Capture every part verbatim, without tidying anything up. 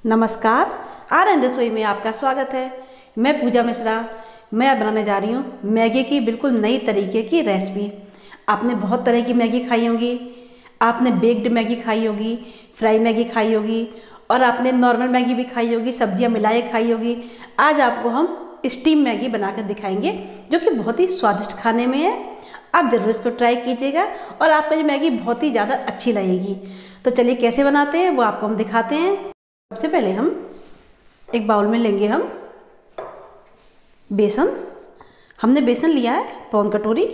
नमस्कार, are N रसोई में आपका स्वागत है। मैं पूजा मिश्रा। मैं बनाने जा रही हूँ मैगी की बिल्कुल नई तरीके की रेसिपी। आपने बहुत तरह की मैगी खाई होगी। आपने बेक्ड मैगी खाई होगी, फ्राई मैगी खाई होगी और आपने नॉर्मल मैगी भी खाई होगी, सब्जियाँ मिलाए खाई होगी। आज आपको हम स्टीम मैगी बनाकर दिखाएंगे जो कि बहुत ही स्वादिष्ट खाने में है। आप ज़रूर इसको ट्राई कीजिएगा और आपको ये मैगी बहुत ही ज़्यादा अच्छी लगेगी। तो चलिए कैसे बनाते हैं वो आपको हम दिखाते हैं। सबसे पहले हम एक बाउल में लेंगे हम बेसन। हमने बेसन लिया है पौन कटोरी।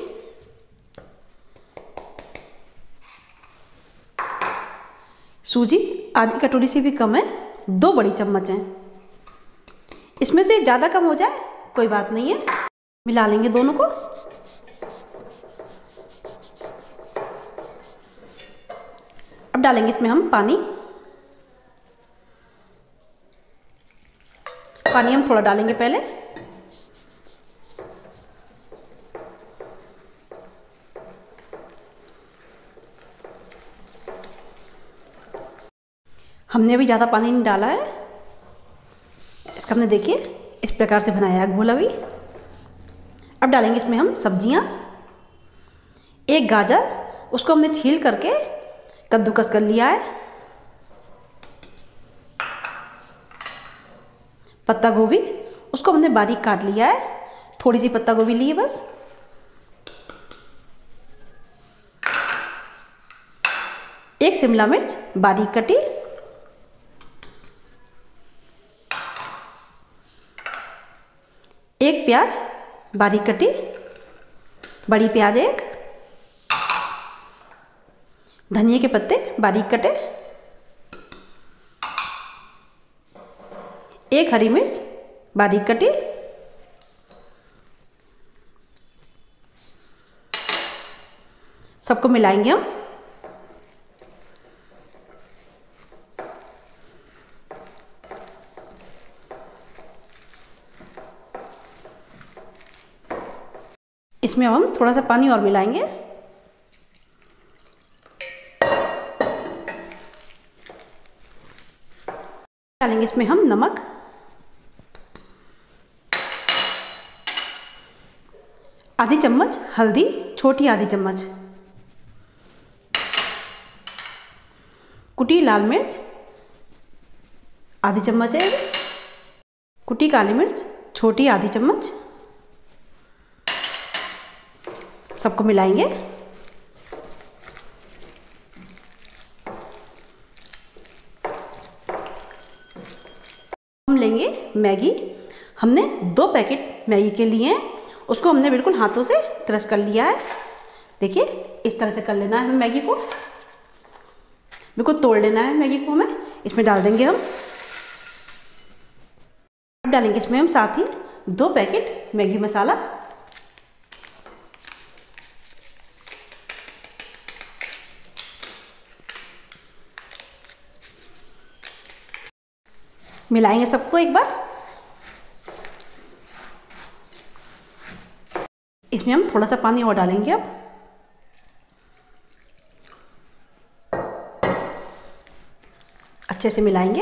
सूजी आधी कटोरी से भी कम है, दो बड़ी चम्मच हैं। इसमें से ज़्यादा कम हो जाए कोई बात नहीं है, मिला लेंगे दोनों को। अब डालेंगे इसमें हम पानी। पानी हम थोड़ा डालेंगे पहले। हमने अभी ज़्यादा पानी नहीं डाला है। इसका हमने देखिए इस प्रकार से बनाया है घोल अभी। अब डालेंगे इसमें हम सब्जियां। एक गाजर, उसको हमने छील करके कद्दूकस कर लिया है। पत्ता गोभी, उसको हमने बारीक काट लिया है। थोड़ी सी पत्ता गोभी ली है बस। एक शिमला मिर्च बारीक कटी। एक प्याज बारीक कटी, बड़ी प्याज एक। धनिया के पत्ते बारीक कटे। एक हरी मिर्च बारीक कटी। सबको मिलाएंगे हम। इसमें हम थोड़ा सा पानी और मिलाएंगे। डालेंगे इसमें हम नमक, आधी चम्मच हल्दी, छोटी आधी चम्मच, कुटी लाल मिर्च आधी चम्मच है, कुटी काली मिर्च छोटी आधी चम्मच। सबको मिलाएंगे। हम लेंगे मैगी। हमने दो पैकेट मैगी के लिए हैं, उसको हमने बिल्कुल हाथों से क्रश कर लिया है। देखिए इस तरह से कर लेना है हमें मैगी को, बिल्कुल तोड़ लेना है मैगी को हमें। इसमें डाल देंगे हम। अब डालेंगे इसमें हम साथ ही दो पैकेट मैगी मसाला। मिलाएंगे सबको एक बार। इसमें हम थोड़ा सा पानी और डालेंगे। अब अच्छे से मिलाएंगे।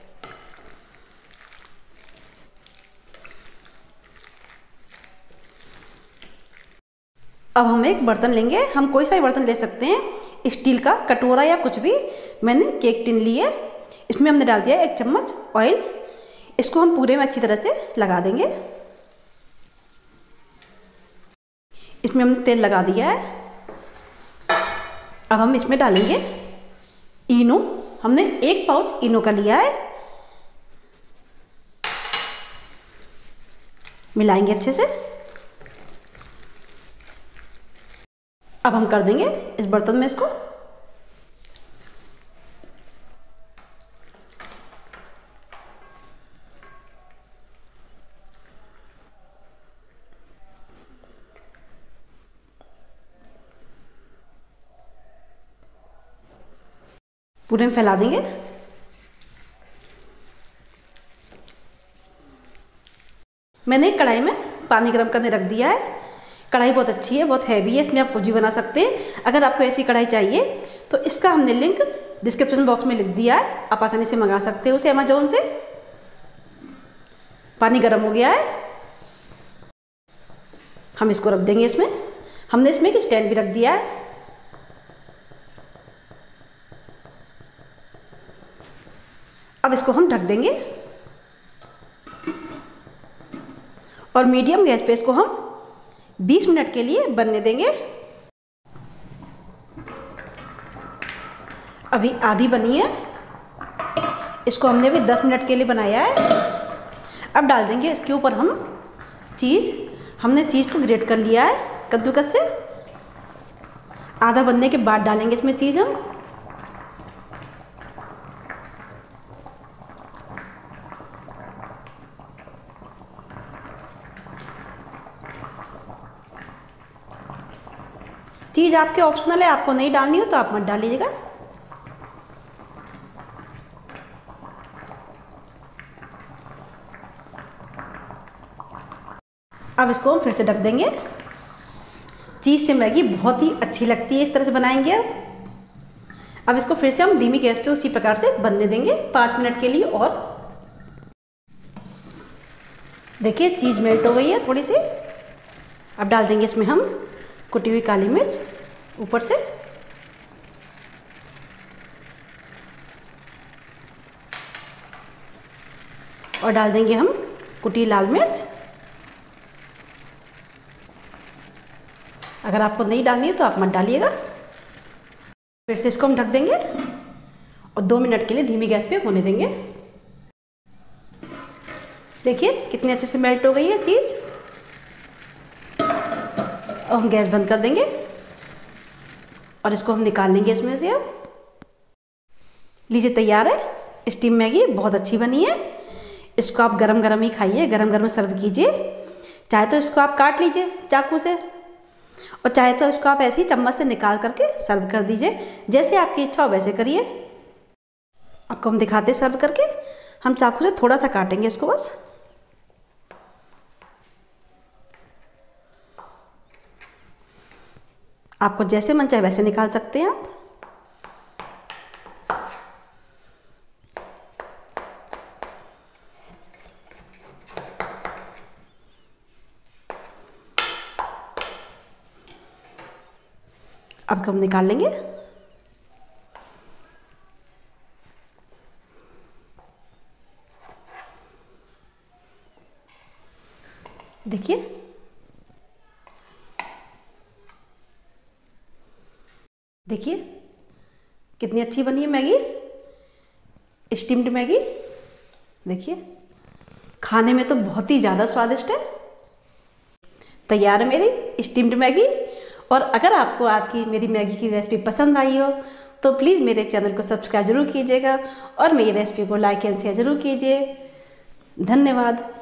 अब हम एक बर्तन लेंगे। हम कोई सा भी बर्तन ले सकते हैं, स्टील का, कटोरा या कुछ भी। मैंने केक टिन ली है। इसमें हमने डाल दिया एक चम्मच ऑयल। इसको हम पूरे में अच्छी तरह से लगा देंगे। इसमें हमने तेल लगा दिया है। अब हम इसमें डालेंगे इनो। हमने एक पाउच इनो का लिया है। मिलाएंगे अच्छे से। अब हम कर देंगे इस बर्तन में इसको। पूरे में फैला देंगे। मैंने एक कढ़ाई में पानी गर्म करने रख दिया है। कढ़ाई बहुत अच्छी है, बहुत हैवी है, इसमें आप कुछ भी बना सकते हैं। अगर आपको ऐसी कढ़ाई चाहिए तो इसका हमने लिंक डिस्क्रिप्शन बॉक्स में लिख दिया है, आप आसानी से मंगा सकते हो उसे अमेजोन से। पानी गर्म हो गया है, हम इसको रख देंगे इसमें। हमने इसमें एक स्टैंड भी रख दिया है। अब इसको हम ढक देंगे और मीडियम गैस पे इसको हम बीस मिनट के लिए बनने देंगे। अभी आधी बनी है, इसको हमने अभी दस मिनट के लिए बनाया है। अब डाल देंगे इसके ऊपर हम चीज़। हमने चीज़ को ग्रेट कर लिया है कद्दूकस से। आधा बनने के बाद डालेंगे इसमें चीज़ हम। चीज़ आपके ऑप्शनल है, आपको नहीं डालनी हो तो आप मत डालिएगा। अब इसको हम फिर से ढक देंगे। चीज़ से मैगी बहुत ही अच्छी लगती है, इस तरह से बनाएंगे अब। अब इसको फिर से हम धीमी गैस पे उसी प्रकार से बनने देंगे पाँच मिनट के लिए और। देखिए चीज़ मेल्ट हो गई है थोड़ी सी। अब डाल देंगे इसमें हम कुटी हुई काली मिर्च ऊपर से। और डाल देंगे हम कुटी लाल मिर्च। अगर आपको नहीं डालनी है तो आप मत डालिएगा। फिर से इसको हम ढक देंगे और दो मिनट के लिए धीमी गैस पे होने देंगे। देखिए कितने अच्छे से मेल्ट हो गई है चीज़। और हम गैस बंद कर देंगे और इसको हम निकाल लेंगे इसमें से। अब लीजिए तैयार है स्टीम मैगी, बहुत अच्छी बनी है। इसको आप गरम गरम ही खाइए, गरम गरम सर्व कीजिए। चाहे तो इसको आप काट लीजिए चाकू से और चाहे तो इसको आप ऐसे ही चम्मच से निकाल करके सर्व कर दीजिए। जैसे आपकी इच्छा हो वैसे करिए। आपको हम दिखाते सर्व करके। हम चाकू से थोड़ा सा काटेंगे इसको बस। आपको जैसे मन चाहे वैसे निकाल सकते हैं आप। अब हम निकाल लेंगे। देखिए देखिए कितनी अच्छी बनी है मैगी, स्टीम्ड मैगी। देखिए खाने में तो बहुत ही ज़्यादा स्वादिष्ट है। तैयार है मेरी स्टीम्ड मैगी। और अगर आपको आज की मेरी मैगी की रेसिपी पसंद आई हो तो प्लीज़ मेरे चैनल को सब्सक्राइब जरूर कीजिएगा और मेरी रेसिपी को लाइक एंड शेयर जरूर कीजिए। धन्यवाद।